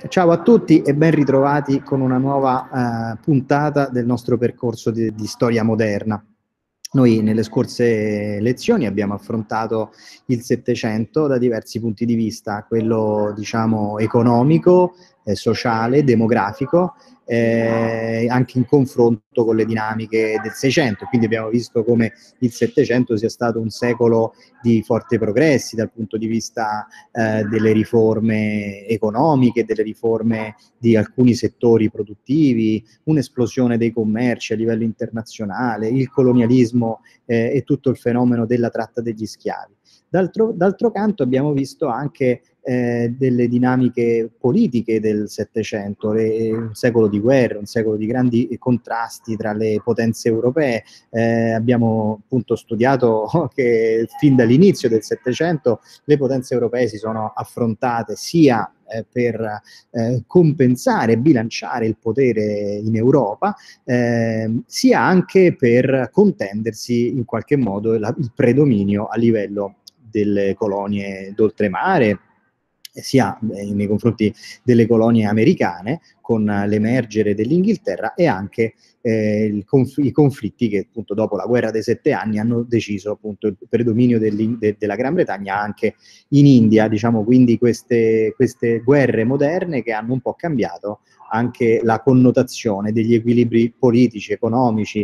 Ciao a tutti e ben ritrovati con una nuova puntata del nostro percorso di storia moderna. Noi nelle scorse lezioni abbiamo affrontato il Settecento da diversi punti di vista, quello diciamo economico, sociale, demografico, anche in confronto con le dinamiche del Seicento. Quindi abbiamo visto come il Settecento sia stato un secolo di forti progressi dal punto di vista delle riforme economiche, delle riforme di alcuni settori produttivi, un'esplosione dei commerci a livello internazionale, il colonialismo e tutto il fenomeno della tratta degli schiavi. D'altro canto abbiamo visto anche delle dinamiche politiche del Settecento, un secolo di guerra, un secolo di grandi contrasti tra le potenze europee. Abbiamo appunto studiato che fin dall'inizio del Settecento le potenze europee si sono affrontate sia per compensare e bilanciare il potere in Europa, sia anche per contendersi in qualche modo il predominio a livello delle colonie d'oltremare, sia nei confronti delle colonie americane con l'emergere dell'Inghilterra e anche i conflitti che appunto dopo la guerra dei 7 anni hanno deciso appunto il predominio della Gran Bretagna anche in India, diciamo, quindi queste guerre moderne che hanno un po' cambiato anche la connotazione degli equilibri politici, economici,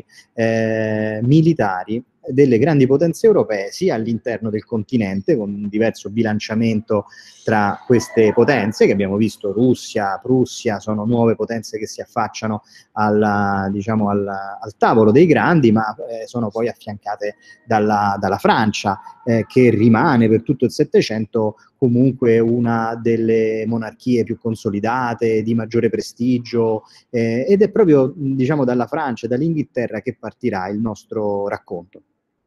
militari delle grandi potenze europee sia all'interno del continente con un diverso bilanciamento tra queste potenze che abbiamo visto, Russia, Prussia, sono nuove potenze che si affacciano diciamo, al tavolo dei grandi, ma sono poi affiancate dalla Francia, che rimane per tutto il Settecento comunque una delle monarchie più consolidate, di maggiore prestigio, ed è proprio diciamo, dalla Francia e dall'Inghilterra che partirà il nostro racconto.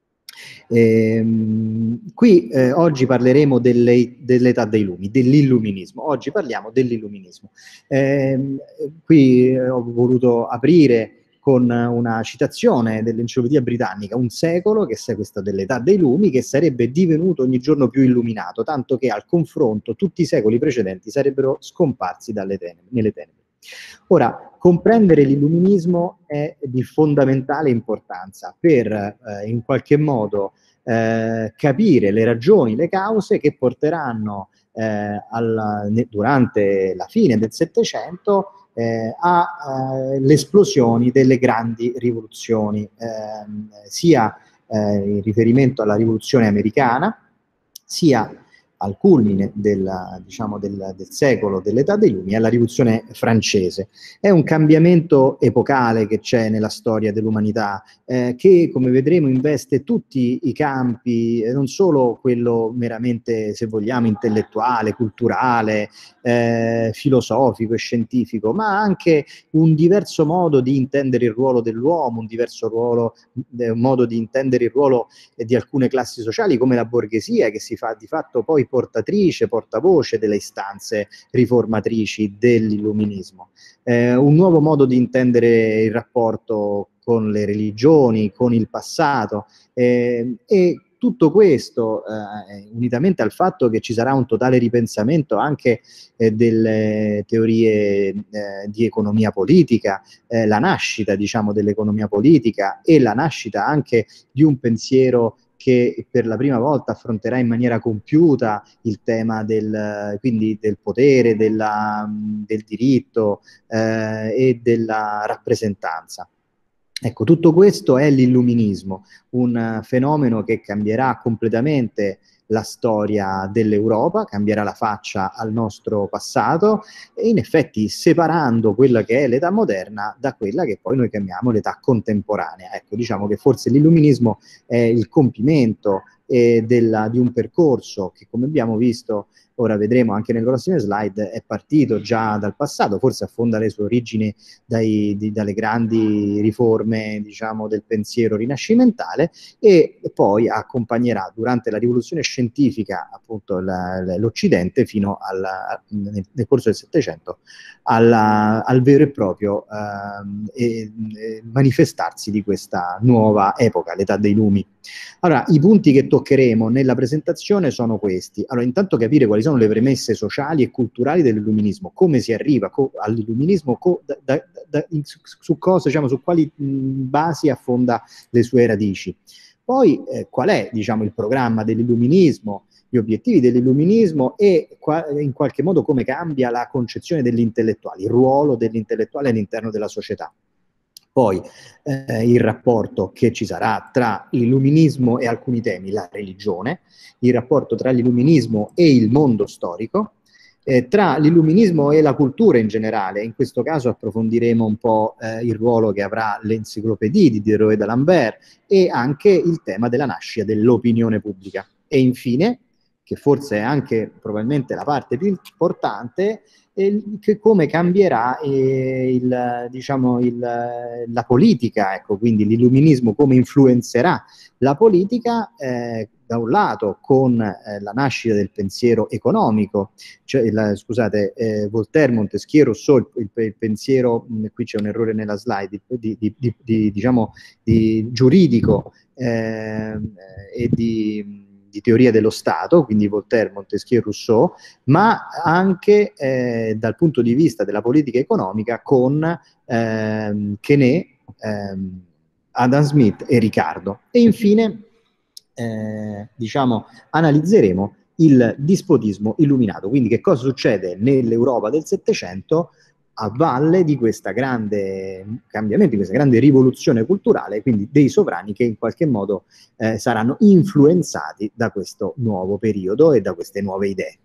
Qui oggi parleremo dell'età dei lumi, dell'illuminismo. Oggi parliamo dell'illuminismo. Qui ho voluto aprire con una citazione dell'Enciclopedia Britannica, un secolo, che è questo dell'età dei lumi, che sarebbe divenuto ogni giorno più illuminato, tanto che al confronto tutti i secoli precedenti sarebbero scomparsi nelle tenebre. Ora, comprendere l'illuminismo è di fondamentale importanza per in qualche modo capire le ragioni, le cause che porteranno durante la fine del Settecento alle esplosioni delle grandi rivoluzioni, sia in riferimento alla rivoluzione americana, sia al culmine diciamo, del secolo dell'età dei lumi, alla rivoluzione francese. È un cambiamento epocale che c'è nella storia dell'umanità, che come vedremo investe tutti i campi, non solo quello meramente, se vogliamo, intellettuale, culturale, filosofico e scientifico, ma anche un diverso modo di intendere il ruolo dell'uomo, un diverso modo di intendere il ruolo di alcune classi sociali come la borghesia, che si fa di fatto poi portatrice, portavoce delle istanze riformatrici dell'illuminismo. Un nuovo modo di intendere il rapporto con le religioni, con il passato, e tutto questo, unitamente al fatto che ci sarà un totale ripensamento anche delle teorie di economia politica, la nascita, diciamo, dell'economia politica e la nascita anche di un pensiero che per la prima volta affronterà in maniera compiuta il tema quindi del potere, del diritto e della rappresentanza. Ecco, tutto questo è l'illuminismo, un fenomeno che cambierà completamente la storia dell'Europa, cambierà la faccia al nostro passato e in effetti separando quella che è l'età moderna da quella che poi noi chiamiamo l'età contemporanea. Ecco, diciamo che forse l'illuminismo è il compimento di un percorso che, come abbiamo visto, ora vedremo anche nelle prossime slide, è partito già dal passato, forse affonda le sue origini dalle grandi riforme, diciamo, del pensiero rinascimentale e poi accompagnerà durante la rivoluzione scientifica appunto l'Occidente fino nel corso del Settecento al vero e proprio manifestarsi di questa nuova epoca, l'età dei lumi. Allora, i punti che toccheremo nella presentazione sono questi. Allora, intanto capire quali sono le premesse sociali e culturali dell'illuminismo, come si arriva all'illuminismo, su cosa, diciamo, su quali basi affonda le sue radici. Poi, qual è, diciamo, il programma dell'illuminismo, gli obiettivi dell'illuminismo e in qualche modo come cambia la concezione dell'intellettuale, il ruolo dell'intellettuale all'interno della società. Poi il rapporto che ci sarà tra l'illuminismo e alcuni temi, la religione, il rapporto tra l'illuminismo e il mondo storico, tra l'illuminismo e la cultura in generale. In questo caso approfondiremo un po' il ruolo che avrà l'enciclopedia di Diderot e d'Alembert e anche il tema della nascita dell'opinione pubblica. E infine, che forse è anche probabilmente la parte più importante, come cambierà la politica, ecco, quindi l'illuminismo come influenzerà la politica, da un lato con la nascita del pensiero economico, cioè Voltaire, Montesquieu, Rousseau, il pensiero, qui c'è un errore nella slide, diciamo, di giuridico e di teoria dello Stato, quindi Voltaire, Montesquieu e Rousseau, ma anche dal punto di vista della politica economica con Quesnay, Adam Smith e Ricardo. E infine, diciamo, analizzeremo il dispotismo illuminato, quindi che cosa succede nell'Europa del Settecento a valle di questa grande cambiamento, di questa grande rivoluzione culturale, quindi dei sovrani che in qualche modo saranno influenzati da questo nuovo periodo e da queste nuove idee.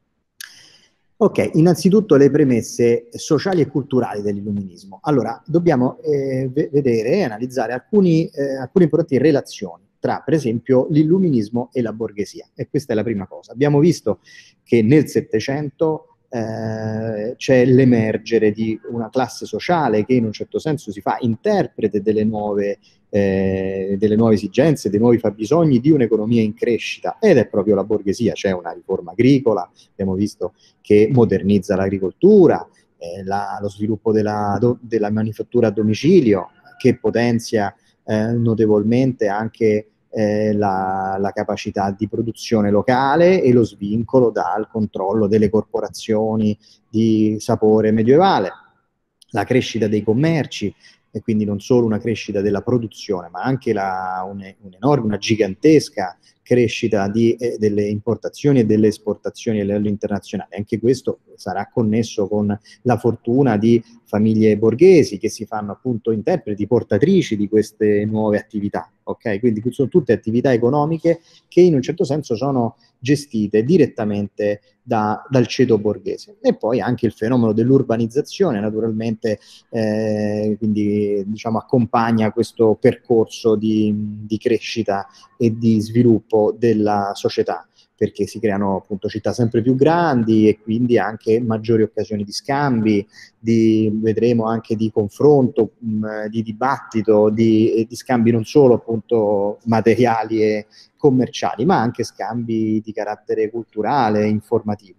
Ok, innanzitutto le premesse sociali e culturali dell'illuminismo. Allora, dobbiamo vedere e analizzare alcune importanti relazioni tra, per esempio, l'illuminismo e la borghesia. E questa è la prima cosa. Abbiamo visto che nel Settecento c'è l'emergere di una classe sociale che in un certo senso si fa interprete delle nuove esigenze, dei nuovi fabbisogni di un'economia in crescita, ed è proprio la borghesia. C'è una riforma agricola, abbiamo visto, che modernizza l'agricoltura, lo sviluppo della manifattura a domicilio, che potenzia notevolmente anche la capacità di produzione locale e lo svincolo dal controllo delle corporazioni di sapore medievale, la crescita dei commerci, e quindi non solo una crescita della produzione, ma anche un'enorme, una gigantesca crescita delle importazioni e delle esportazioni a livello internazionale. Anche questo sarà connesso con la fortuna di famiglie borghesi che si fanno appunto interpreti, portatrici di queste nuove attività. Ok? Quindi sono tutte attività economiche che in un certo senso sono gestite direttamente dal ceto borghese. E poi anche il fenomeno dell'urbanizzazione, naturalmente, quindi diciamo accompagna questo percorso di crescita e di sviluppo della società, perché si creano appunto città sempre più grandi e quindi anche maggiori occasioni di scambi, vedremo anche di confronto, di dibattito, di scambi non solo appunto materiali e commerciali, ma anche scambi di carattere culturale, informativo.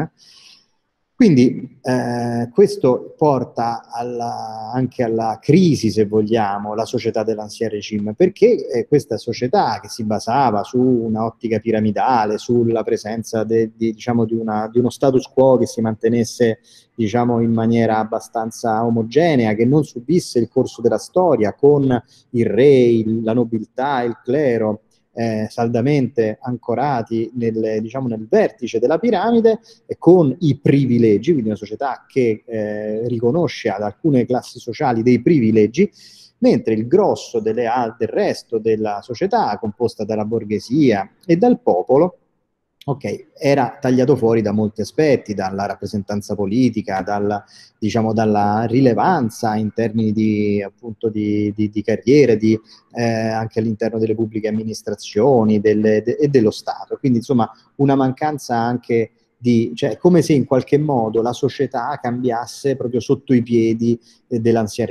Quindi questo porta anche alla crisi, se vogliamo, la società dell'Ancien Régime, perché questa società che si basava su un'ottica piramidale, sulla presenza diciamo, di uno status quo che si mantenesse, diciamo, in maniera abbastanza omogenea, che non subisse il corso della storia con il re, la nobiltà, il clero, saldamente ancorati diciamo, nel vertice della piramide, con i privilegi, quindi una società che riconosce ad alcune classi sociali dei privilegi, mentre il grosso del resto della società, composta dalla borghesia e dal popolo, ok, era tagliato fuori da molti aspetti, dalla rappresentanza politica, diciamo, dalla rilevanza in termini appunto di carriere, anche all'interno delle pubbliche amministrazioni e dello Stato. Quindi insomma una mancanza anche cioè come se in qualche modo la società cambiasse proprio sotto i piedi dell'Ancien Régime.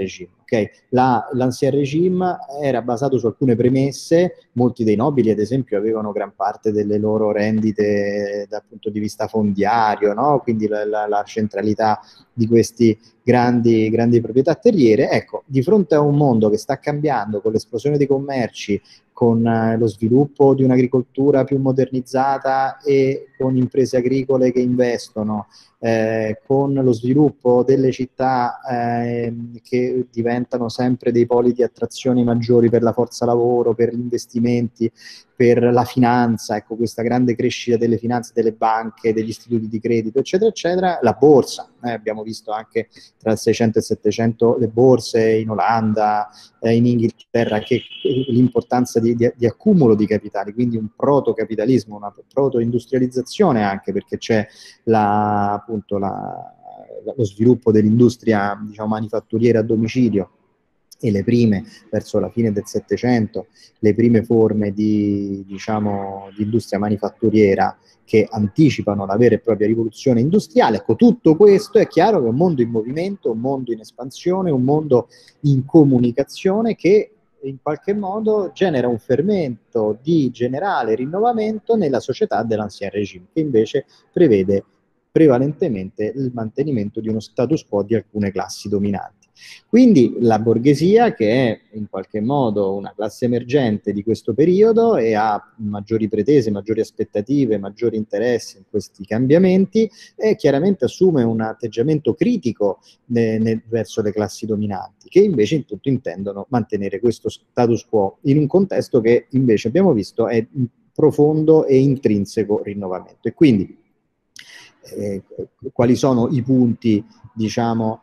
ok? L'Ancien Régime era basato su alcune premesse, molti dei nobili ad esempio avevano gran parte delle loro rendite dal punto di vista fondiario, no? Quindi la centralità di questi grandi proprietà terriere. Ecco, di fronte a un mondo che sta cambiando con l'esplosione dei commerci, con lo sviluppo di un'agricoltura più modernizzata e con imprese agricole che investono, con lo sviluppo delle città che diventano sempre dei poli di attrazione maggiori per la forza lavoro, per gli investimenti, per la finanza, ecco, questa grande crescita delle finanze, delle banche, degli istituti di credito, eccetera, eccetera, la borsa. Abbiamo visto anche tra il 600 e il 700 le borse in Olanda, in Inghilterra, che l'importanza di accumulo di capitali, quindi un protocapitalismo, una protoindustrializzazione anche, perché c'è appunto lo sviluppo dell'industria, diciamo, manifatturiera a domicilio, e le prime, verso la fine del Settecento, le prime forme diciamo, di industria manifatturiera che anticipano la vera e propria rivoluzione industriale. Ecco, tutto questo è chiaro che è un mondo in movimento, un mondo in espansione, un mondo in comunicazione che in qualche modo genera un fermento di generale rinnovamento nella società dell'Ancien Régime, che invece prevede prevalentemente il mantenimento di uno status quo di alcune classi dominanti. Quindi la borghesia, che è in qualche modo una classe emergente di questo periodo e ha maggiori pretese, maggiori aspettative, maggiori interessi in questi cambiamenti, chiaramente assume un atteggiamento critico verso le classi dominanti, che invece in tutto intendono mantenere questo status quo in un contesto che invece abbiamo visto è in profondo e intrinseco rinnovamento. E quindi quali sono i punti, diciamo,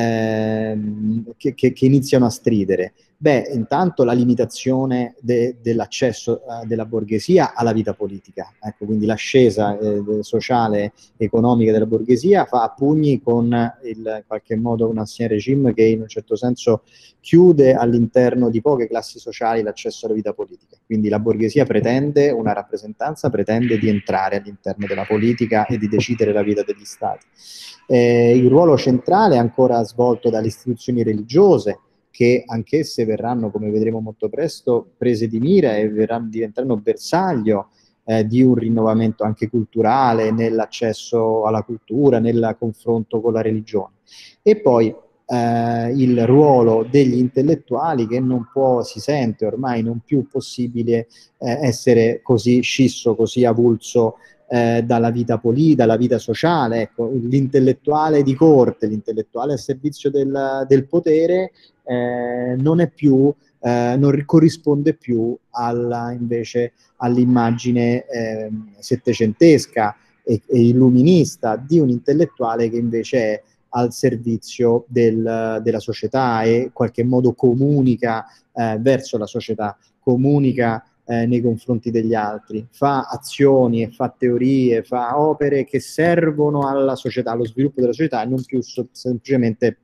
che iniziano a stridere? Beh, intanto la limitazione dell'accesso della borghesia alla vita politica. Ecco, quindi l'ascesa sociale e economica della borghesia fa a pugni con in qualche modo un ancien regime che in un certo senso chiude all'interno di poche classi sociali l'accesso alla vita politica. Quindi la borghesia pretende una rappresentanza, pretende di entrare all'interno della politica e di decidere la vita degli stati. Il ruolo centrale è ancora svolto dalle istituzioni religiose, che anch'esse verranno, come vedremo molto presto, prese di mira e diventeranno bersaglio di un rinnovamento anche culturale nell'accesso alla cultura, nel confronto con la religione. E poi il ruolo degli intellettuali, che non può, si sente ormai non più possibile essere così scisso, così avulso dalla vita politica, dalla vita sociale. Ecco, l'intellettuale di corte, l'intellettuale a servizio del potere non è più, non corrisponde più invece all'immagine settecentesca e illuminista di un intellettuale che invece è al servizio della società e in qualche modo comunica verso la società, comunica nei confronti degli altri, fa azioni e fa teorie, fa opere che servono alla società, allo sviluppo della società e non più semplicemente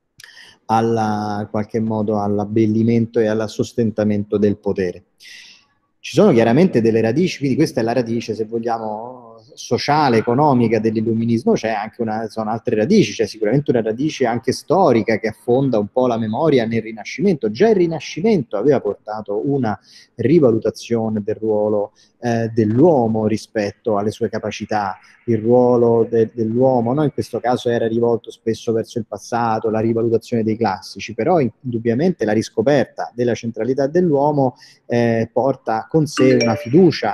in qualche modo all'abbellimento e al sostentamento del potere. Ci sono chiaramente delle radici, quindi questa è la radice, se vogliamo, sociale, economica dell'illuminismo. C'è anche sono altre radici, c'è sicuramente una radice anche storica che affonda un po' la memoria nel Rinascimento. Già il Rinascimento aveva portato una rivalutazione del ruolo dell'uomo rispetto alle sue capacità. Il ruolo dell'uomo, no? In questo caso era rivolto spesso verso il passato, la rivalutazione dei classici, però indubbiamente la riscoperta della centralità dell'uomo porta con sé una fiducia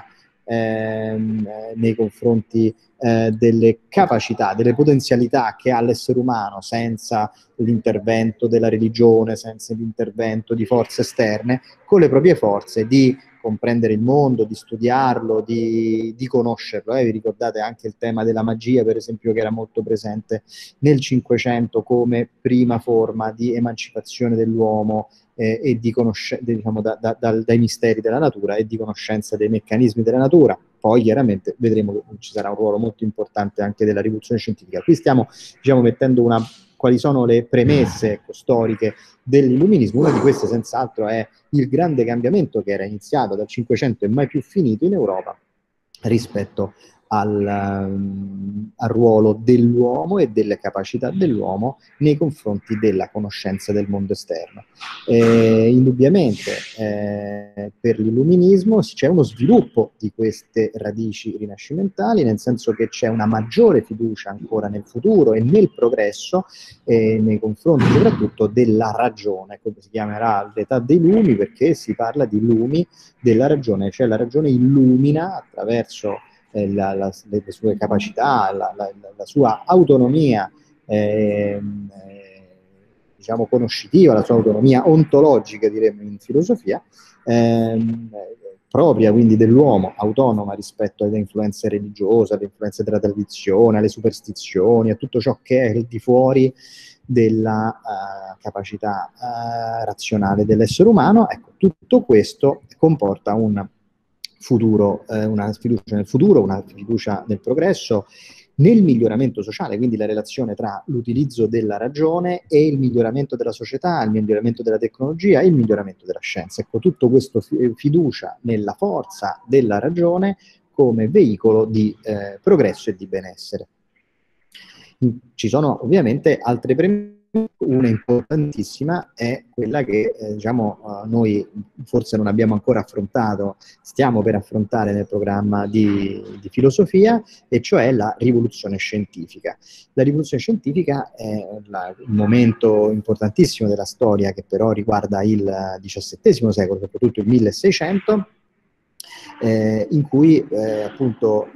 nei confronti delle capacità, delle potenzialità che ha l'essere umano senza l'intervento della religione, senza l'intervento di forze esterne, con le proprie forze di comprendere il mondo, di studiarlo, di conoscerlo. Vi ricordate anche il tema della magia, per esempio, che era molto presente nel Cinquecento come prima forma di emancipazione dell'uomo e di diciamo, dai misteri della natura e di conoscenza dei meccanismi della natura. Poi chiaramente vedremo che ci sarà un ruolo molto importante anche della rivoluzione scientifica. Qui stiamo, diciamo, mettendo quali sono le premesse, ecco, storiche dell'illuminismo. Una di queste senz'altro è il grande cambiamento che era iniziato dal Cinquecento e mai più finito in Europa rispetto al ruolo dell'uomo e delle capacità dell'uomo nei confronti della conoscenza del mondo esterno. Indubbiamente per l'illuminismo c'è uno sviluppo di queste radici rinascimentali, nel senso che c'è una maggiore fiducia ancora nel futuro e nel progresso nei confronti soprattutto della ragione, come si chiamerà l'età dei lumi, perché si parla di lumi della ragione, cioè la ragione illumina attraverso le sue capacità, la sua autonomia diciamo conoscitiva, la sua autonomia ontologica, diremmo in filosofia, propria quindi dell'uomo, autonoma rispetto alle influenze religiose, alle influenze della tradizione, alle superstizioni, a tutto ciò che è al di fuori della capacità razionale dell'essere umano. Ecco, tutto questo comporta un futuro, una fiducia nel futuro, una fiducia nel progresso, nel miglioramento sociale, quindi la relazione tra l'utilizzo della ragione e il miglioramento della società, il miglioramento della tecnologia e il miglioramento della scienza. Ecco, tutto questo fiducia nella forza della ragione come veicolo di progresso e di benessere. Ci sono ovviamente altre premesse. Una importantissima è quella che diciamo, noi forse non abbiamo ancora affrontato, stiamo per affrontare nel programma di filosofia, e cioè la rivoluzione scientifica. La rivoluzione scientifica è un momento importantissimo della storia che però riguarda il XVII secolo, soprattutto il 1600, in cui appunto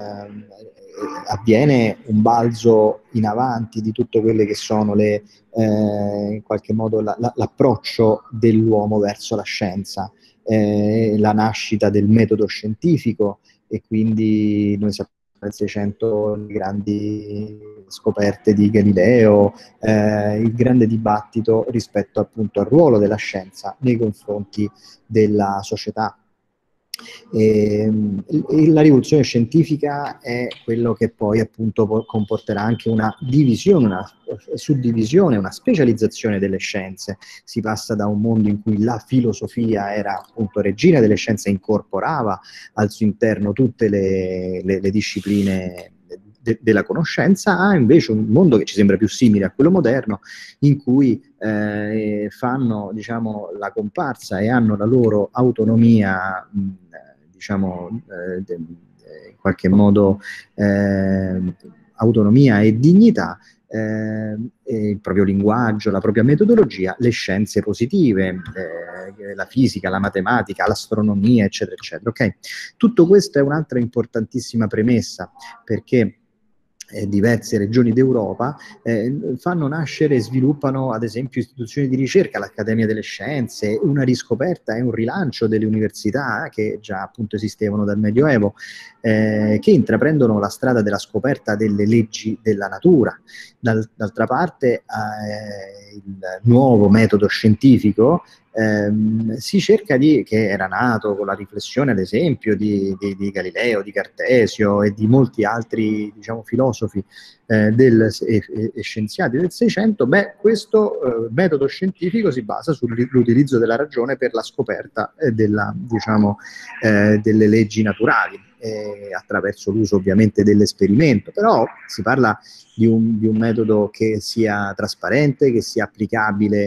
avviene un balzo in avanti di tutte quelle che sono in qualche modo l'approccio dell'uomo verso la scienza, la nascita del metodo scientifico, e quindi noi sappiamo nel 600 le grandi scoperte di Galileo, il grande dibattito rispetto appunto al ruolo della scienza nei confronti della società. La rivoluzione scientifica è quello che poi appunto comporterà anche una divisione, una suddivisione, una specializzazione delle scienze. Si passa da un mondo in cui la filosofia era appunto regina delle scienze, incorporava al suo interno tutte le discipline della conoscenza, a invece un mondo che ci sembra più simile a quello moderno, in cui fanno diciamo la comparsa e hanno la loro autonomia diciamo in qualche modo autonomia e dignità, il proprio linguaggio, la propria metodologia, le scienze positive, la fisica, la matematica, l'astronomia, eccetera, eccetera. Okay? Tutto questo è un'altra importantissima premessa, perché diverse regioni d'Europa fanno nascere e sviluppano ad esempio istituzioni di ricerca, l'Accademia delle Scienze, una riscoperta e un rilancio delle università che già appunto esistevano dal Medioevo, che intraprendono la strada della scoperta delle leggi della natura. D'altra parte il nuovo metodo scientifico si cerca che era nato con la riflessione ad esempio di Galileo, di Cartesio e di molti altri diciamo filosofi e scienziati del Seicento. Questo metodo scientifico si basa sull'utilizzo della ragione per la scoperta diciamo, delle leggi naturali, attraverso l'uso ovviamente dell'esperimento, però si parla di un metodo che sia trasparente, che sia applicabile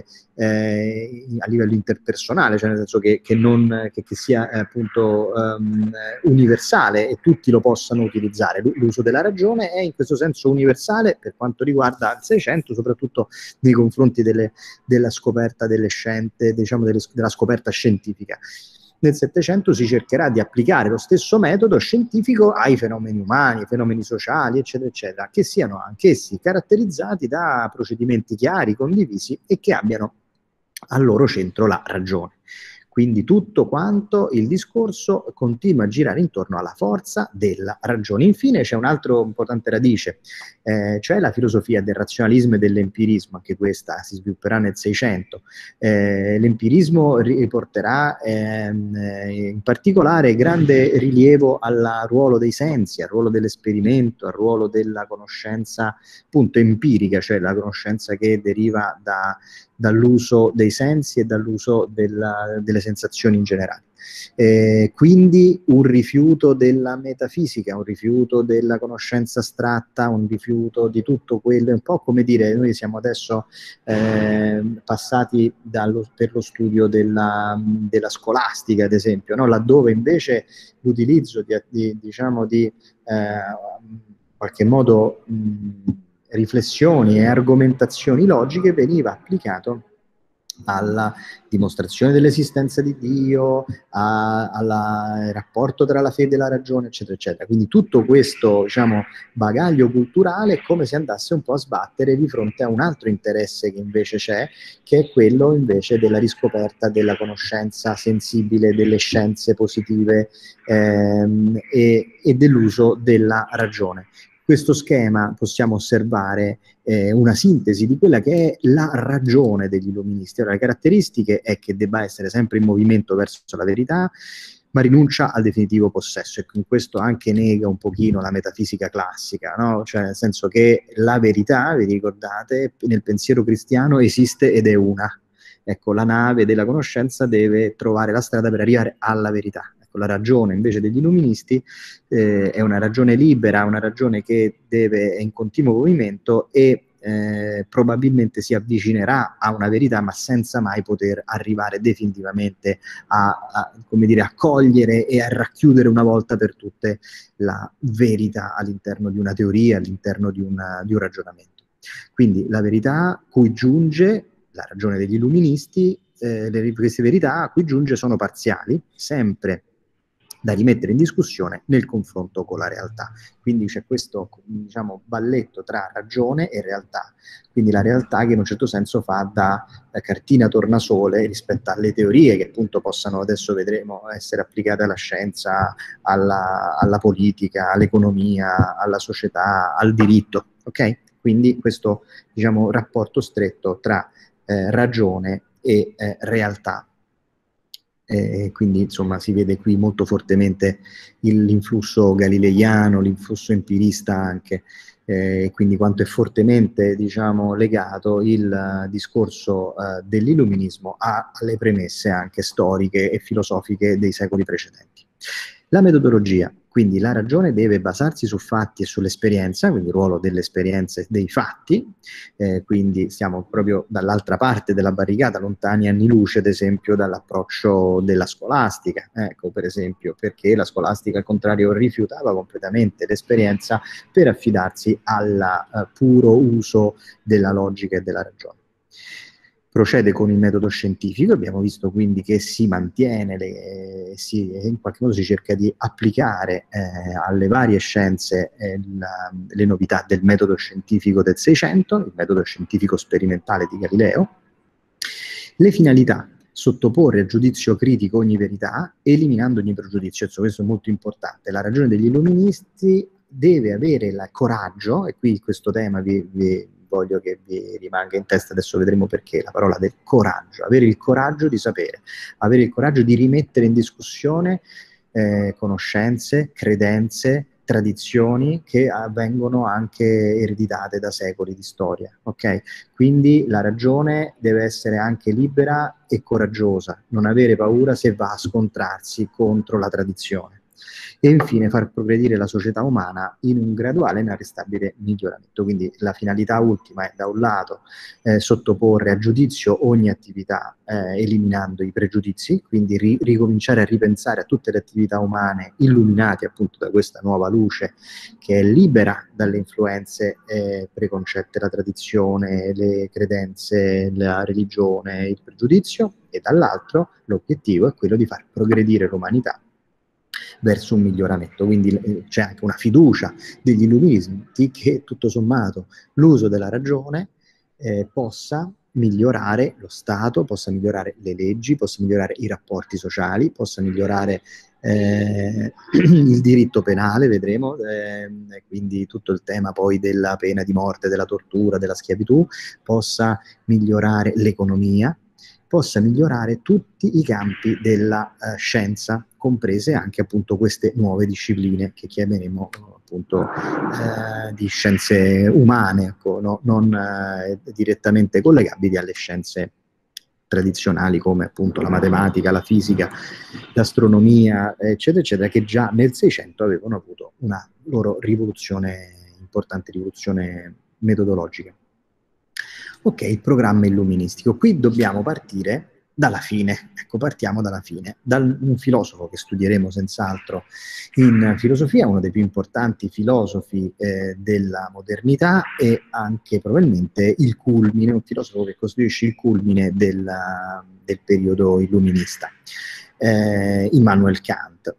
a livello interpersonale, cioè nel senso che sia appunto universale e tutti lo possano utilizzare. L'uso della ragione è in questo senso universale per quanto riguarda il Seicento, soprattutto nei confronti della scoperta delle scienze, diciamo della scoperta scientifica. Nel Settecento si cercherà di applicare lo stesso metodo scientifico ai fenomeni umani, ai fenomeni sociali, eccetera, eccetera, che siano anch'essi caratterizzati da procedimenti chiari, condivisi e che abbiano al loro centro la ragione. Quindi tutto quanto il discorso continua a girare intorno alla forza della ragione. Infine c'è un altro importante radice, cioè la filosofia del razionalismo e dell'empirismo, anche questa si svilupperà nel Seicento. L'empirismo riporterà in particolare grande rilievo al ruolo dei sensi, al ruolo dell'esperimento, al ruolo della conoscenza appunto empirica, cioè la conoscenza che deriva dall'uso dei sensi e dall'uso delle sensazioni in generale. Quindi un rifiuto della metafisica, un rifiuto della conoscenza astratta, un rifiuto di tutto quello, un po' come dire, noi siamo adesso passati per lo studio della scolastica, ad esempio, no? Laddove invece l'utilizzo diciamo di in qualche modo riflessioni e argomentazioni logiche veniva applicato alla dimostrazione dell'esistenza di Dio, al rapporto tra la fede e la ragione, eccetera, eccetera. Quindi tutto questo, diciamo, bagaglio culturale è come se andasse un po' a sbattere di fronte a un altro interesse che invece c'è, che è quello invece della riscoperta della conoscenza sensibile, delle scienze positive e dell'uso della ragione. Questo schema possiamo osservare una sintesi di quella che è la ragione degli illuministi. Ora, le caratteristiche è che debba essere sempre in movimento verso la verità, ma rinuncia al definitivo possesso, e in questo anche nega un pochino la metafisica classica, no? Cioè nel senso che la verità, vi ricordate, nel pensiero cristiano esiste ed è una. Ecco, la nave della conoscenza deve trovare la strada per arrivare alla verità. La ragione invece degli illuministi è una ragione libera, una ragione che è in continuo movimento e probabilmente si avvicinerà a una verità, ma senza mai poter arrivare definitivamente come dire, a cogliere e a racchiudere una volta per tutte la verità all'interno di una teoria, all'interno di un ragionamento. Quindi la verità cui giunge la ragione degli illuministi, queste verità a cui giunge sono parziali, sempre da rimettere in discussione nel confronto con la realtà. Quindi c'è questo, diciamo, balletto tra ragione e realtà. Quindi la realtà che in un certo senso fa da cartina tornasole rispetto alle teorie che appunto possano, adesso vedremo, essere applicate alla scienza, alla politica, all'economia, alla società, al diritto. Ok? Quindi questo, diciamo, rapporto stretto tra ragione e realtà. Quindi insomma si vede qui molto fortemente l'influsso galileiano, l'influsso empirista anche, quindi quanto è fortemente, diciamo, legato il discorso dell'illuminismo alle premesse anche storiche e filosofiche dei secoli precedenti. La metodologia, quindi la ragione deve basarsi su fatti e sull'esperienza, quindi il ruolo dell'esperienza e dei fatti, quindi stiamo proprio dall'altra parte della barricata, lontani anni luce ad esempio dall'approccio della scolastica, ecco, per esempio, perché la scolastica al contrario rifiutava completamente l'esperienza per affidarsi al puro uso della logica e della ragione. Procede con il metodo scientifico, abbiamo visto quindi che si mantiene, in qualche modo si cerca di applicare alle varie scienze le novità del metodo scientifico del Seicento, il metodo scientifico sperimentale di Galileo. Le finalità: sottoporre a giudizio critico ogni verità, eliminando ogni pregiudizio. Questo è molto importante. La ragione degli illuministi deve avere il coraggio, e qui questo tema voglio che vi rimanga in testa, adesso vedremo perché, la parola del coraggio, avere il coraggio di sapere, avere il coraggio di rimettere in discussione conoscenze, credenze, tradizioni che vengono anche ereditate da secoli di storia, ok? Quindi la ragione deve essere anche libera e coraggiosa, non avere paura se va a scontrarsi contro la tradizione. E infine far progredire la società umana in un graduale e inarrestabile miglioramento. Quindi la finalità ultima è da un lato sottoporre a giudizio ogni attività eliminando i pregiudizi, quindi ricominciare a ripensare a tutte le attività umane illuminate appunto da questa nuova luce che è libera dalle influenze preconcette, la tradizione, le credenze, la religione, il pregiudizio, e dall'altro l'obiettivo è quello di far progredire l'umanità verso un miglioramento. Quindi c'è anche una fiducia degli illuministi che tutto sommato l'uso della ragione possa migliorare lo Stato, possa migliorare le leggi, possa migliorare i rapporti sociali, possa migliorare il diritto penale, vedremo, quindi tutto il tema poi della pena di morte, della tortura, della schiavitù, possa migliorare l'economia, possa migliorare tutti i campi della scienza, comprese anche appunto queste nuove discipline che chiameremo appunto di scienze umane, ecco, non direttamente collegabili alle scienze tradizionali come appunto la matematica, la fisica, l'astronomia, eccetera, eccetera, che già nel 600 avevano avuto una loro importante rivoluzione metodologica. Ok, il programma illuministico. Qui dobbiamo partire dalla fine. Ecco, partiamo dalla fine. Da un filosofo che studieremo senz'altro in filosofia, uno dei più importanti filosofi della modernità e anche probabilmente il culmine, un filosofo che costituisce il culmine del periodo illuminista, Immanuel Kant.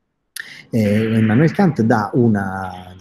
Immanuel Kant dà una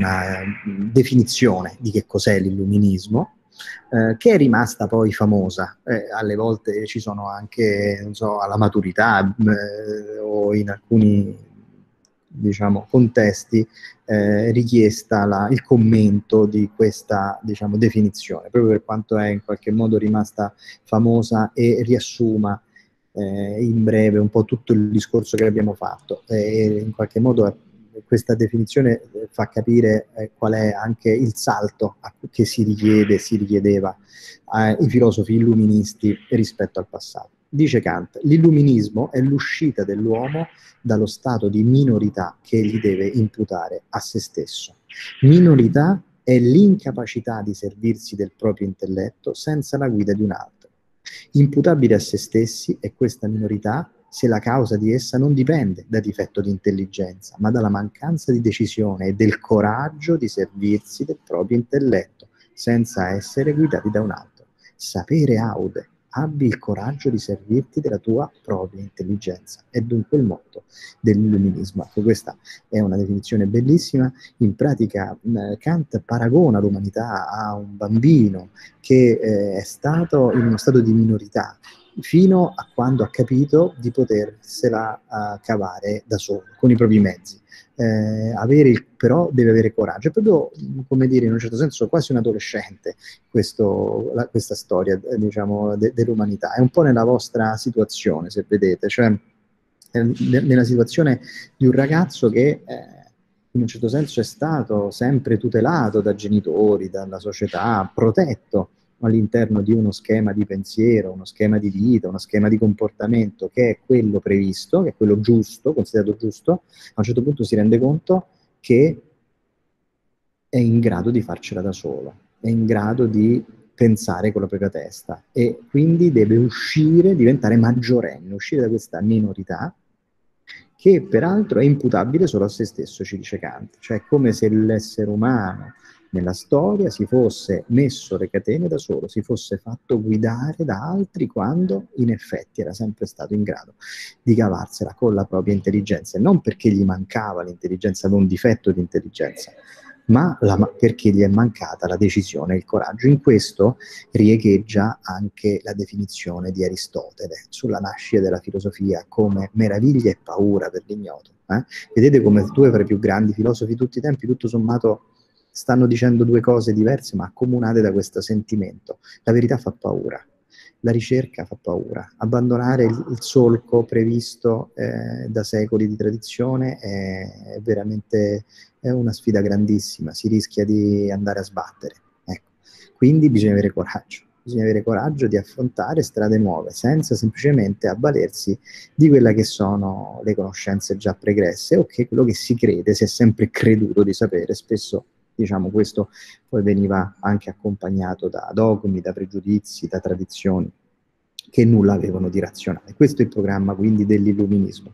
definizione di che cos'è l'illuminismo, che è rimasta poi famosa. Alle volte ci sono anche, non so, alla maturità o in alcuni, diciamo, contesti richiesta il commento di questa, diciamo, definizione, proprio per quanto è in qualche modo rimasta famosa e riassuma in breve un po' tutto il discorso che abbiamo fatto. In qualche modo questa definizione fa capire qual è anche il salto che si richiedeva ai filosofi illuministi rispetto al passato. Dice Kant, l'illuminismo è l'uscita dell'uomo dallo stato di minorità che egli deve imputare a se stesso. Minorità è l'incapacità di servirsi del proprio intelletto senza la guida di un altro. Imputabile a se stessi è questa minorità se la causa di essa non dipende da difetto di intelligenza, ma dalla mancanza di decisione e del coraggio di servirsi del proprio intelletto, senza essere guidati da un altro. Sapere aude, abbi il coraggio di servirti della tua propria intelligenza. È dunque il motto dell'illuminismo. Ecco, questa è una definizione bellissima. In pratica Kant paragona l'umanità a un bambino che è stato in uno stato di minorità fino a quando ha capito di potersela cavare da solo, con i propri mezzi. Però deve avere coraggio. È proprio, come dire, in un certo senso quasi un adolescente questa storia, diciamo, dell'umanità. È un po' nella vostra situazione, se vedete, cioè nella situazione di un ragazzo che in un certo senso è stato sempre tutelato da genitori, dalla società, protetto all'interno di uno schema di pensiero, uno schema di vita, uno schema di comportamento che è quello previsto, che è quello giusto, considerato giusto. A un certo punto si rende conto che è in grado di farcela da solo, è in grado di pensare con la propria testa e quindi deve uscire, diventare maggiorenne, uscire da questa minorità che peraltro è imputabile solo a se stesso, ci dice Kant. Cioè è come se l'essere umano nella storia si fosse messo le catene da solo, si fosse fatto guidare da altri quando in effetti era sempre stato in grado di cavarsela con la propria intelligenza, e non perché gli mancava l'intelligenza, non un difetto di intelligenza, ma perché gli è mancata la decisione e il coraggio. In questo riecheggia anche la definizione di Aristotele sulla nascita della filosofia come meraviglia e paura per l'ignoto. Vedete come due fra i più grandi filosofi di tutti i tempi, tutto sommato, stanno dicendo due cose diverse ma accomunate da questo sentimento. La verità fa paura, la ricerca fa paura. Abbandonare il solco previsto da secoli di tradizione è veramente una sfida grandissima, si rischia di andare a sbattere. Ecco. Quindi bisogna avere coraggio di affrontare strade nuove, senza semplicemente avvalersi di quelle che sono le conoscenze già pregresse o che quello che si crede, si è sempre creduto di sapere. Spesso, diciamo, questo poi veniva anche accompagnato da dogmi, da pregiudizi, da tradizioni che nulla avevano di razionale. Questo è il programma quindi dell'illuminismo.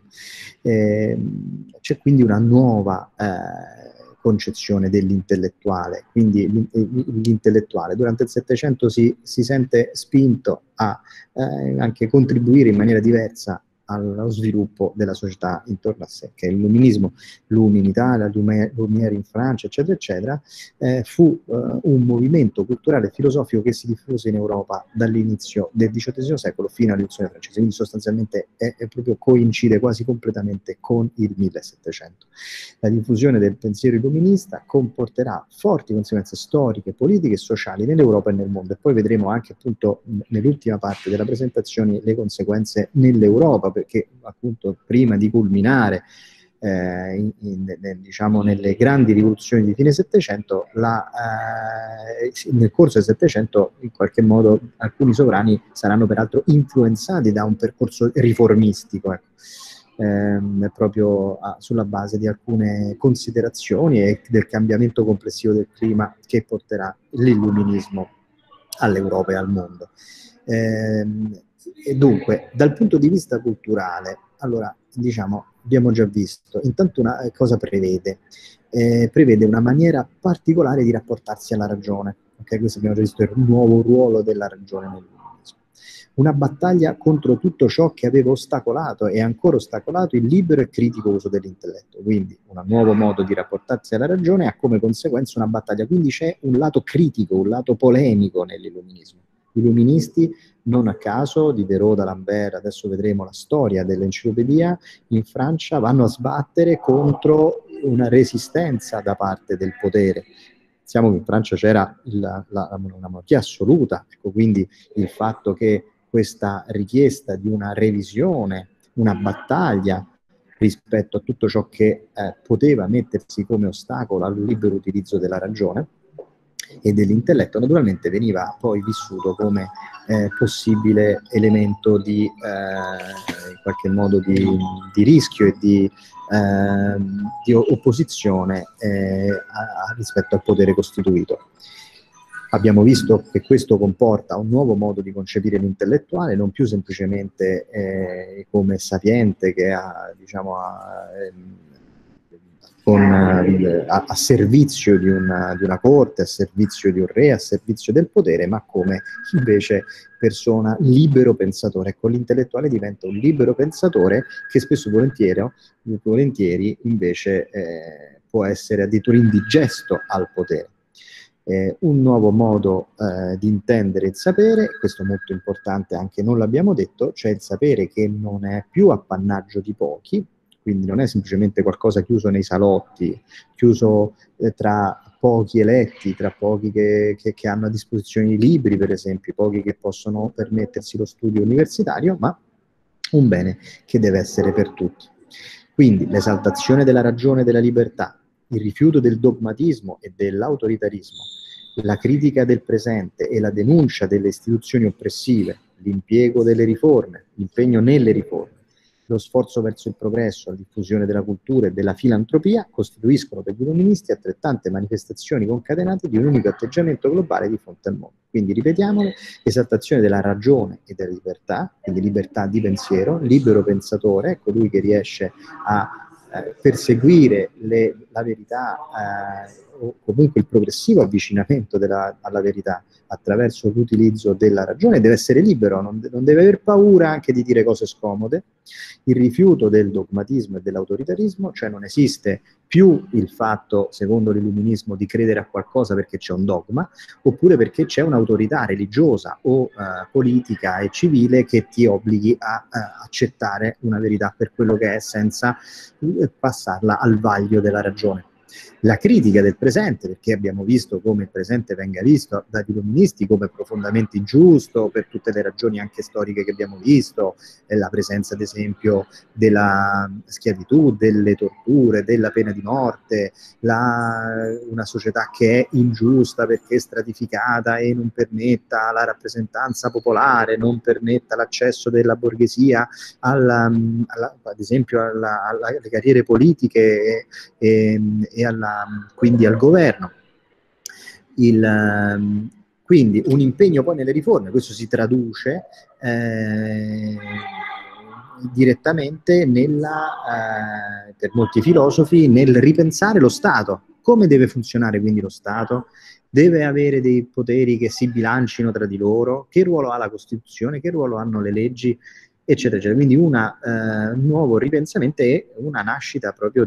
C'è quindi una nuova concezione dell'intellettuale, quindi l'intellettuale durante il Settecento si sente spinto a anche contribuire in maniera diversa allo sviluppo della società intorno a sé, che è l'illuminismo. L'Umi in Italia, Lumière in Francia, eccetera, eccetera, fu un movimento culturale e filosofico che si diffuse in Europa dall'inizio del XVIII secolo fino alla rivoluzione francese, quindi sostanzialmente proprio coincide quasi completamente con il 1700. La diffusione del pensiero illuminista comporterà forti conseguenze storiche, politiche e sociali nell'Europa e nel mondo, e poi vedremo anche appunto nell'ultima parte della presentazione le conseguenze nell'Europa, perché appunto prima di culminare diciamo, nelle grandi rivoluzioni di fine Settecento, nel corso del Settecento in qualche modo alcuni sovrani saranno peraltro influenzati da un percorso riformistico, ecco. Proprio sulla base di alcune considerazioni e del cambiamento complessivo del clima che porterà l'illuminismo all'Europa e al mondo. E dunque, dal punto di vista culturale, allora, diciamo, abbiamo già visto, intanto una cosa prevede una maniera particolare di rapportarsi alla ragione. Okay? Questo abbiamo già visto, il nuovo ruolo della ragione nell'illuminismo. Una battaglia contro tutto ciò che aveva ostacolato e ancora ostacolato il libero e critico uso dell'intelletto. Quindi un nuovo modo di rapportarsi alla ragione ha come conseguenza una battaglia. Quindi c'è un lato critico, un lato polemico nell'illuminismo. Gli illuministi, non a caso, Diderot, d'Alembert, adesso vedremo la storia dell'enciclopedia, in Francia vanno a sbattere contro una resistenza da parte del potere. Sappiamo che in Francia c'era una monarchia assoluta, ecco, quindi il fatto che questa richiesta di una revisione, una battaglia rispetto a tutto ciò che poteva mettersi come ostacolo al libero utilizzo della ragione e dell'intelletto, naturalmente veniva poi vissuto come possibile elemento di in qualche modo di rischio e di opposizione rispetto al potere costituito. Abbiamo visto che questo comporta un nuovo modo di concepire l'intellettuale, non più semplicemente come sapiente che ha, diciamo, a servizio di una corte, a servizio di un re, a servizio del potere, ma come invece persona libero pensatore. Ecco, l'intellettuale diventa un libero pensatore che spesso volentieri invece può essere addirittura indigesto al potere. Un nuovo modo di intendere il sapere, questo è molto importante, anche non l'abbiamo detto, cioè il sapere che non è più appannaggio di pochi, quindi non è semplicemente qualcosa chiuso nei salotti, chiuso tra pochi eletti, tra pochi che hanno a disposizione i libri, per esempio, pochi che possono permettersi lo studio universitario, ma un bene che deve essere per tutti. Quindi l'esaltazione della ragione e della libertà, il rifiuto del dogmatismo e dell'autoritarismo, la critica del presente e la denuncia delle istituzioni oppressive, l'impiego delle riforme, l'impegno nelle riforme, lo sforzo verso il progresso, la diffusione della cultura e della filantropia costituiscono per gli illuministi altrettante manifestazioni concatenate di un unico atteggiamento globale di fronte al mondo. Quindi ripetiamolo: esaltazione della ragione e della libertà, quindi libertà di pensiero, libero pensatore, colui che riesce a perseguire la verità o comunque il progressivo avvicinamento alla verità attraverso l'utilizzo della ragione, deve essere libero, non deve aver paura anche di dire cose scomode. Il rifiuto del dogmatismo e dell'autoritarismo, cioè non esiste più il fatto, secondo l'illuminismo, di credere a qualcosa perché c'è un dogma, oppure perché c'è un'autorità religiosa o politica e civile che ti obblighi a accettare una verità per quello che è, senza passarla al vaglio della ragione. La critica del presente, perché abbiamo visto come il presente venga visto dagli illuministi come profondamente ingiusto per tutte le ragioni anche storiche che abbiamo visto, la presenza ad esempio della schiavitù, delle torture, della pena di morte, una società che è ingiusta perché è stratificata e non permetta la rappresentanza popolare, non permetta l'accesso della borghesia ad esempio alle carriere politiche e quindi al governo. Quindi un impegno poi nelle riforme, questo si traduce direttamente per molti filosofi nel ripensare lo Stato. Come deve funzionare quindi lo Stato? Deve avere dei poteri che si bilancino tra di loro? Che ruolo ha la Costituzione? Che ruolo hanno le leggi? Eccetera, eccetera. Quindi un nuovo ripensamento e una nascita proprio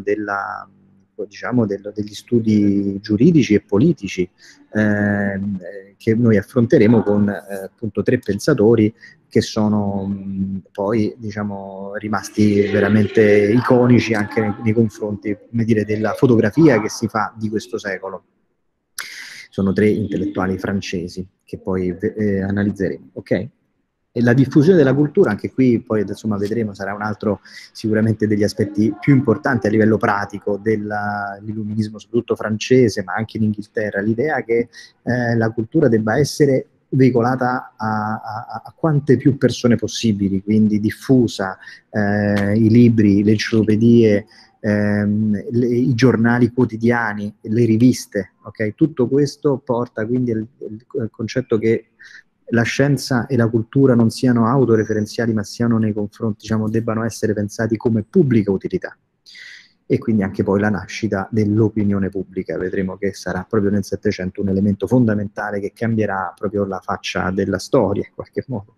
degli studi giuridici e politici che noi affronteremo con appunto 3 pensatori che sono poi, diciamo, rimasti veramente iconici anche nei confronti, come dire, della fotografia che si fa di questo secolo. Sono 3 intellettuali francesi che poi analizzeremo, ok? E la diffusione della cultura, anche qui poi insomma vedremo, sarà un altro sicuramente degli aspetti più importanti a livello pratico dell'illuminismo, soprattutto francese, ma anche in Inghilterra, l'idea che la cultura debba essere veicolata a quante più persone possibili, quindi diffusa, i libri, le enciclopedie, i giornali quotidiani, le riviste, ok? Tutto questo porta quindi al concetto che la scienza e la cultura non siano autoreferenziali, ma siano nei confronti, diciamo, debbano essere pensati come pubblica utilità. E quindi anche poi la nascita dell'opinione pubblica. Vedremo che sarà proprio nel Settecento un elemento fondamentale che cambierà proprio la faccia della storia, in qualche modo.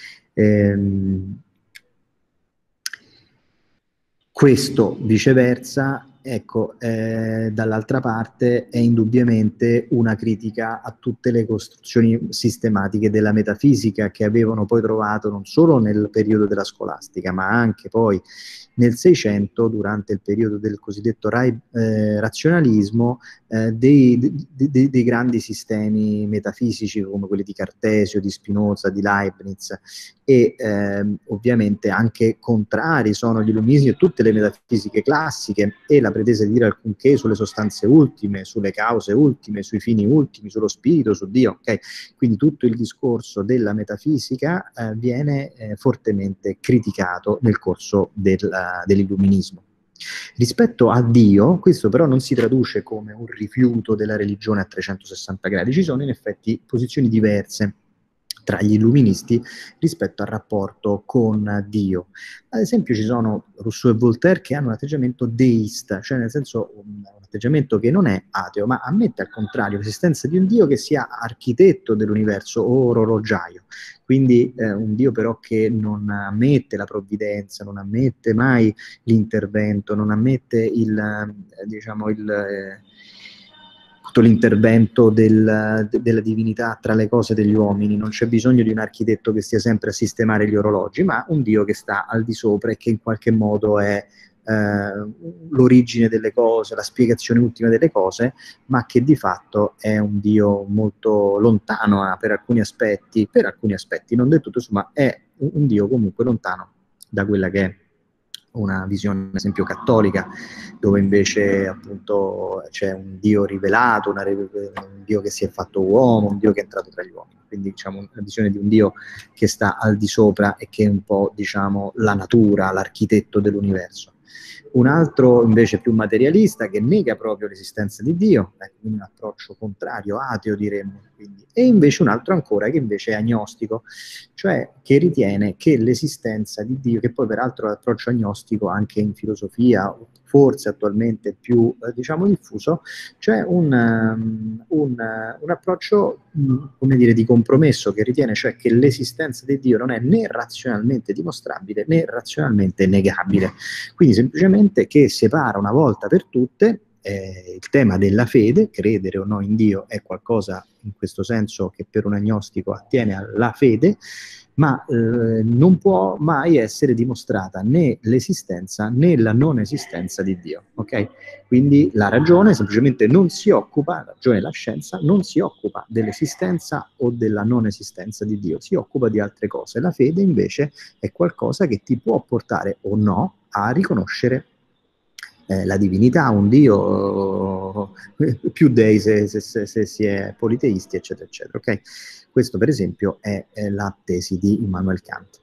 Questo, viceversa, ecco, dall'altra parte è indubbiamente una critica a tutte le costruzioni sistematiche della metafisica che avevano poi trovato non solo nel periodo della scolastica, ma anche poi nel Seicento, durante il periodo del cosiddetto razionalismo, dei grandi sistemi metafisici come quelli di Cartesio, di Spinoza, di Leibniz, e ovviamente anche contrari sono gli illuminismi e tutte le metafisiche classiche e la pretesa di dire alcunché sulle sostanze ultime, sulle cause ultime, sui fini ultimi, sullo spirito, su Dio, okay? Quindi tutto il discorso della metafisica viene fortemente criticato nel corso dell'illuminismo. Rispetto a Dio, questo però non si traduce come un rifiuto della religione a 360 gradi, ci sono in effetti posizioni diverse tra gli illuministi rispetto al rapporto con Dio. Ad esempio ci sono Rousseau e Voltaire che hanno un atteggiamento deista, cioè nel senso un atteggiamento che non è ateo, ma ammette al contrario l'esistenza di un Dio che sia architetto dell'universo o orologiaio. Quindi un Dio però che non ammette la provvidenza, non ammette mai l'intervento, non ammette tutto l'intervento della divinità tra le cose degli uomini. Non c'è bisogno di un architetto che stia sempre a sistemare gli orologi, ma un Dio che sta al di sopra e che in qualche modo è l'origine delle cose, la spiegazione ultima delle cose, ma che di fatto è un Dio molto lontano per alcuni aspetti, non del tutto, insomma è un Dio comunque lontano da quella che è una visione, ad esempio, cattolica, dove invece appunto c'è un Dio rivelato, un Dio che si è fatto uomo, un Dio che è entrato tra gli uomini. Quindi diciamo una visione di un Dio che sta al di sopra e che è un po', diciamo, la natura, l'architetto dell'universo. Un altro invece più materialista che nega proprio l'esistenza di Dio, quindi un approccio contrario, ateo diremmo, quindi. E invece un altro ancora che invece è agnostico, cioè che ritiene che l'esistenza di Dio, che poi peraltro l'approccio agnostico anche in filosofia, forse attualmente più diciamo diffuso, cioè un approccio come dire, di compromesso che ritiene cioè che l'esistenza di Dio non è né razionalmente dimostrabile né razionalmente negabile, quindi semplicemente che separa una volta per tutte il tema della fede, credere o no in Dio è qualcosa in questo senso che per un agnostico attiene alla fede, ma non può mai essere dimostrata né l'esistenza né la non esistenza di Dio, ok? Quindi la ragione semplicemente non si occupa, la ragione e la scienza non si occupa dell'esistenza o della non esistenza di Dio, si occupa di altre cose. La fede invece è qualcosa che ti può portare o no a riconoscere la divinità, un Dio, più dei se si è politeisti, eccetera, eccetera. Okay? Questo per esempio è la tesi di Immanuel Kant.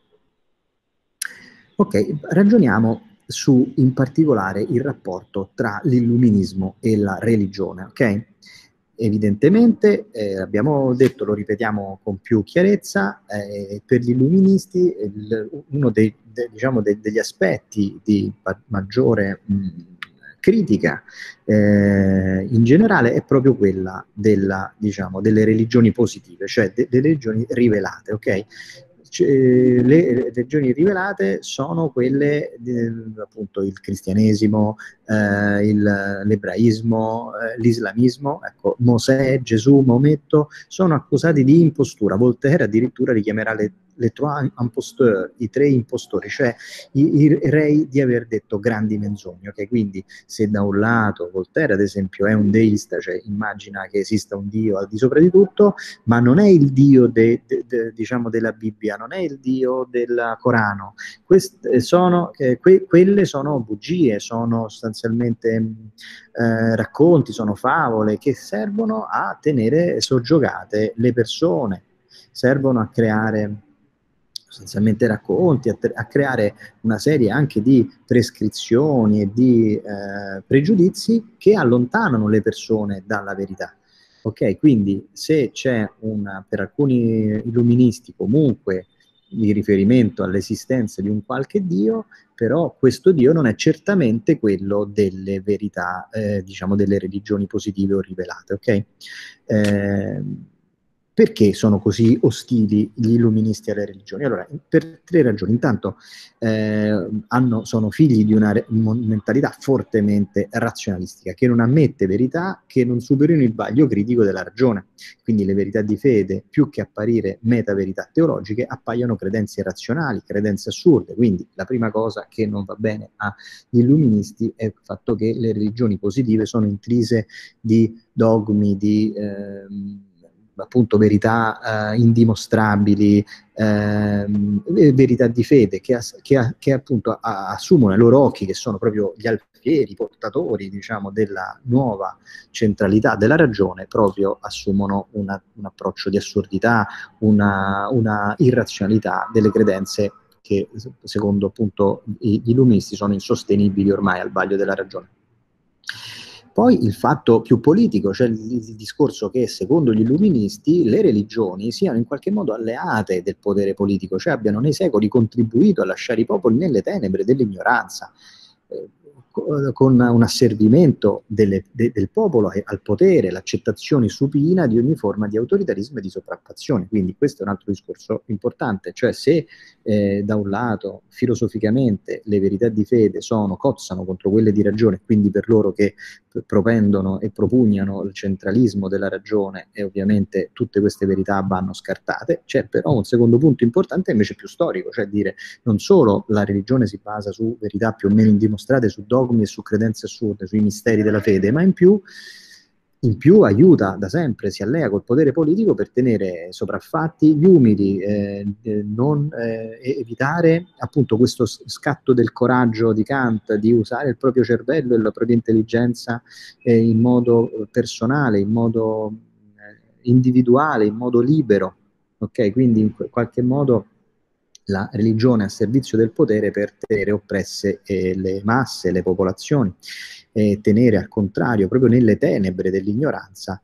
Ok, ragioniamo su in particolare il rapporto tra l'illuminismo e la religione, ok? Evidentemente, abbiamo detto, lo ripetiamo con più chiarezza, per gli illuministi uno diciamo, degli aspetti di maggiore critica in generale è proprio quella diciamo, delle religioni positive, cioè delle religioni rivelate, ok? Le religioni rivelate sono quelle appunto il cristianesimo, l'ebraismo, l'islamismo, ecco, Mosè, Gesù, Maometto sono accusati di impostura. Voltaire addirittura li chiamerà les trois imposteurs, i tre impostori, cioè i rei di aver detto grandi menzogne. Okay? Quindi se da un lato Voltaire ad esempio è un deista, cioè immagina che esista un Dio al di sopra di tutto, ma non è il Dio diciamo della Bibbia, non è il Dio del Corano. Quelle sono bugie, sono sostanzialmente racconti, sono favole che servono a tenere soggiogate le persone, servono a creare sostanzialmente racconti, a creare una serie anche di prescrizioni e di pregiudizi che allontanano le persone dalla verità. Ok, quindi se c'è per alcuni illuministi comunque di riferimento all'esistenza di un qualche Dio, però questo Dio non è certamente quello delle verità, diciamo delle religioni positive o rivelate, ok? Perché sono così ostili gli illuministi alle religioni? Allora, per tre ragioni. Intanto sono figli di una mentalità fortemente razionalistica, che non ammette verità che non superino il vaglio critico della ragione. Quindi le verità di fede, più che apparire meta-verità teologiche, appaiono credenze irrazionali, credenze assurde. Quindi la prima cosa che non va bene agli illuministi è il fatto che le religioni positive sono intrise di dogmi, di appunto verità indimostrabili, verità di fede che appunto assumono ai loro occhi, che sono proprio gli alfieri, i portatori, diciamo, della nuova centralità della ragione, proprio assumono un approccio di assurdità, una irrazionalità delle credenze che secondo appunto gli illuministi sono insostenibili ormai al vaglio della ragione. Poi il fatto più politico, cioè il discorso che secondo gli illuministi le religioni siano in qualche modo alleate del potere politico, cioè abbiano nei secoli contribuito a lasciare i popoli nelle tenebre dell'ignoranza, con un asservimento del popolo al potere, l'accettazione supina di ogni forma di autoritarismo e di sopraffazione. Quindi questo è un altro discorso importante, cioè se da un lato filosoficamente le verità di fede cozzano contro quelle di ragione, quindi per loro che propendono e propugnano il centralismo della ragione, e ovviamente tutte queste verità vanno scartate, c'è però un secondo punto importante invece più storico, cioè dire non solo la religione si basa su verità più o meno indimostrate, su dogmi e su credenze assurde, sui misteri della fede, ma in più aiuta da sempre, si allea col potere politico per tenere sopraffatti gli umili, evitare appunto questo scatto del coraggio di Kant di usare il proprio cervello e la propria intelligenza in modo personale, in modo individuale, in modo libero, ok? Quindi in qualche modo la religione a servizio del potere per tenere oppresse le masse, le popolazioni, tenere al contrario proprio nelle tenebre dell'ignoranza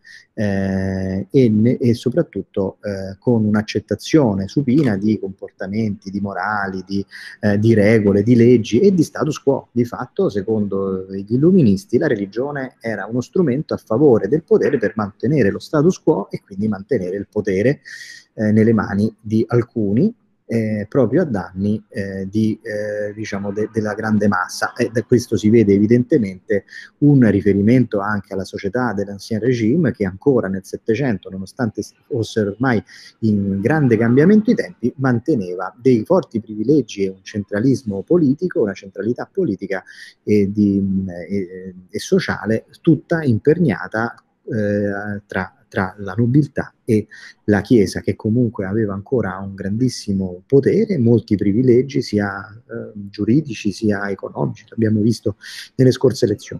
e soprattutto con un'accettazione supina di comportamenti, di morali, di regole, di leggi e di status quo. Di fatto, secondo gli illuministi, la religione era uno strumento a favore del potere per mantenere lo status quo e quindi mantenere il potere nelle mani di alcuni, proprio a danni diciamo della grande massa, e da questo si vede evidentemente un riferimento anche alla società dell'Ancien Régime, che ancora nel Settecento, nonostante fossero ormai in grande cambiamento i tempi, manteneva dei forti privilegi e un centralismo politico, una centralità politica e sociale tutta imperniata tra la nobiltà e la Chiesa, che comunque aveva ancora un grandissimo potere, molti privilegi sia giuridici sia economici, l'abbiamo visto nelle scorse elezioni.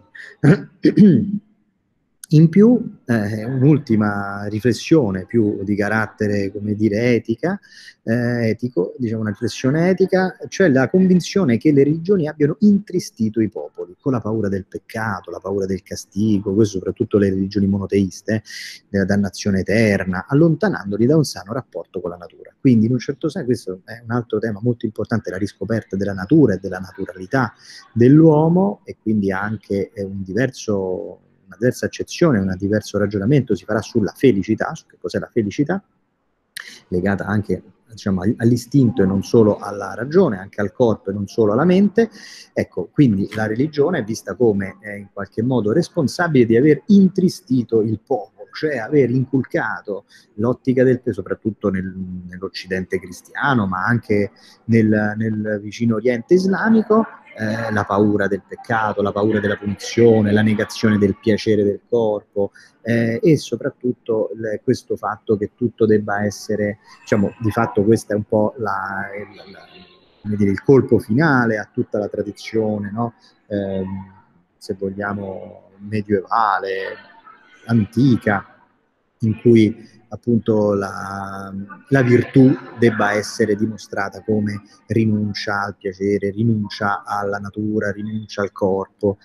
In più, un'ultima riflessione più di carattere, come dire, etico, diciamo una riflessione etica, cioè la convinzione che le religioni abbiano intristito i popoli con la paura del peccato, la paura del castigo, questo soprattutto le religioni monoteiste, della dannazione eterna, allontanandoli da un sano rapporto con la natura. Quindi in un certo senso questo è un altro tema molto importante, la riscoperta della natura e della naturalità dell'uomo, e quindi anche una diversa accezione, un diverso ragionamento si farà sulla felicità, su che cos'è la felicità, legata anche, diciamo, all'istinto e non solo alla ragione, anche al corpo e non solo alla mente. Ecco, quindi la religione è vista come in qualche modo responsabile di aver intristito il popolo, cioè aver inculcato l'ottica soprattutto nell'Occidente cristiano, ma anche nel vicino Oriente islamico, la paura del peccato, la paura della punizione, la negazione del piacere del corpo, e soprattutto questo fatto che tutto debba essere, diciamo, di fatto questo è un po' come dire, il colpo finale a tutta la tradizione, no? Se vogliamo, medievale, antica, in cui appunto la virtù debba essere dimostrata come rinuncia al piacere, rinuncia alla natura, rinuncia al corpo,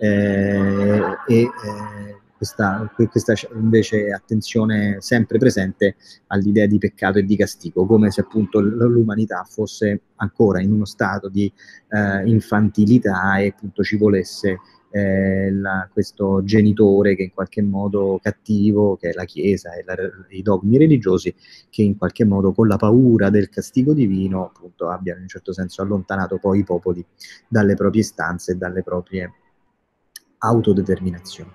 questa invece attenzione sempre presente all'idea di peccato e di castigo, come se appunto l'umanità fosse ancora in uno stato di infantilità e appunto ci volesse questo genitore che in qualche modo cattivo, che è la Chiesa e i dogmi religiosi, che in qualche modo con la paura del castigo divino appunto abbia in un certo senso allontanato poi i popoli dalle proprie istanze e dalle proprie autodeterminazioni.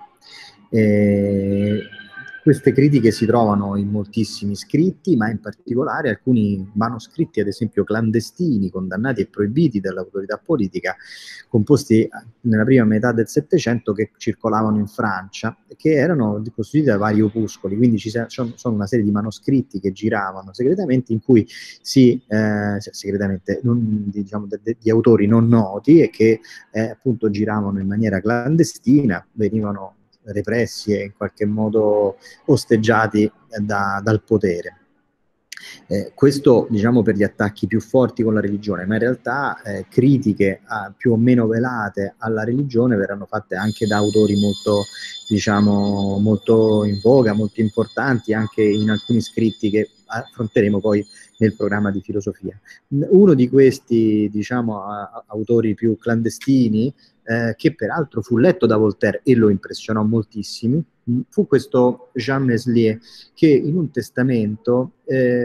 Queste critiche si trovano in moltissimi scritti, ma in particolare alcuni manoscritti, ad esempio clandestini, condannati e proibiti dall'autorità politica, composti nella prima metà del Settecento, che circolavano in Francia, che erano costituiti da vari opuscoli, quindi sono una serie di manoscritti che giravano segretamente, in cui segretamente, diciamo, di autori non noti, e che appunto giravano in maniera clandestina, venivano repressi e in qualche modo osteggiati dal potere. Questo diciamo per gli attacchi più forti con la religione, ma in realtà critiche più o meno velate alla religione verranno fatte anche da autori molto, diciamo, molto in voga, molto importanti, anche in alcuni scritti che affronteremo poi nel programma di filosofia. Uno di questi, diciamo, autori più clandestini, che peraltro fu letto da Voltaire e lo impressionò moltissimo, fu questo Jean Meslier, che in un testamento,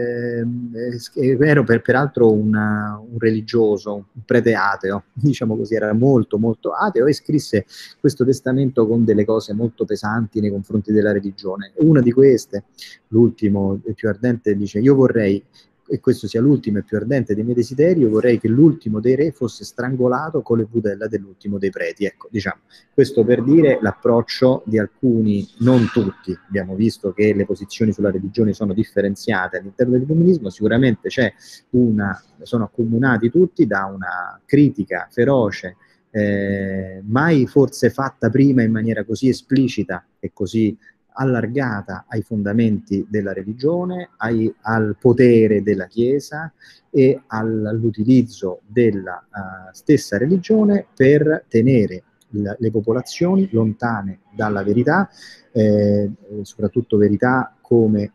era peraltro un religioso, un prete ateo, diciamo così, era molto molto ateo, e scrisse questo testamento con delle cose molto pesanti nei confronti della religione. Una di queste, l'ultimo e più ardente, dice: io vorrei, e questo sia l'ultimo e più ardente dei miei desideri, io vorrei che l'ultimo dei re fosse strangolato con le budella dell'ultimo dei preti. Ecco, diciamo, questo per dire l'approccio di alcuni, non tutti. Abbiamo visto che le posizioni sulla religione sono differenziate all'interno del comunismo, sicuramente sono accomunati tutti da una critica feroce, mai forse fatta prima in maniera così esplicita e così allargata ai fondamenti della religione, al potere della Chiesa e all'utilizzo della stessa religione per tenere le popolazioni lontane dalla verità, soprattutto verità come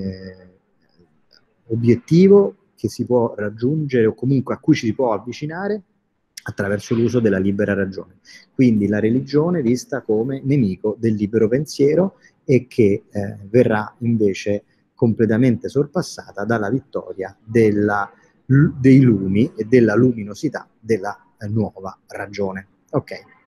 obiettivo che si può raggiungere o comunque a cui ci si può avvicinare attraverso l'uso della libera ragione. Quindi la religione vista come nemico del libero pensiero, e che verrà invece completamente sorpassata dalla vittoria dei lumi e della luminosità della nuova ragione. Ok,